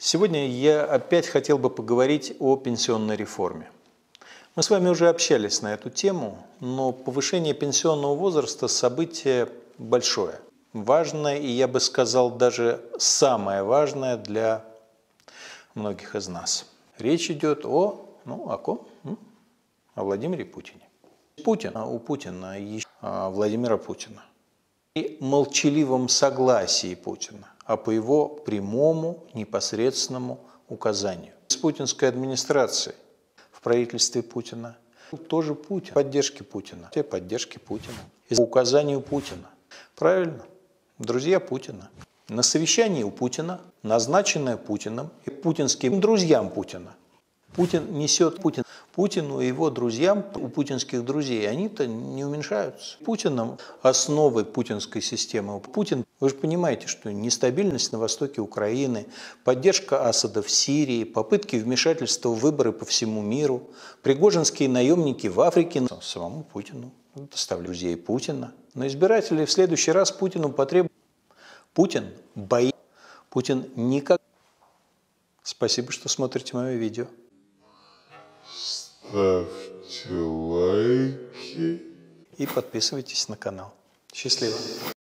Сегодня я опять хотел бы поговорить о пенсионной реформе. Мы с вами уже общались на эту тему, но повышение пенсионного возраста – событие большое, важное и, я бы сказал, даже самое важное для многих из нас. Речь идет о ком? О Владимире Путине. У Путина и Владимира Путина. И молчаливом согласии Путина, а по его прямому непосредственному указанию. С путинской администрацией в правительстве Путина тоже Путин, поддержки Путина, все поддержки Путина, и по указанию Путина. Правильно? Друзья Путина. На совещании у Путина, назначенное Путиным и путинским друзьям Путина. Путин несет Путину и его друзьям, у путинских друзей, они-то не уменьшаются. Путиным основой путинской системы. Путин, вы же понимаете, что нестабильность на востоке Украины, поддержка Асада в Сирии, попытки вмешательства в выборы по всему миру, пригожинские наемники в Африке, самому Путину, доставляют друзей Путина. Но избиратели в следующий раз Путину потребуют. Путин боится. Путин никак. Спасибо, что смотрите мое видео. Ставьте лайки И подписывайтесь на канал. Счастливо!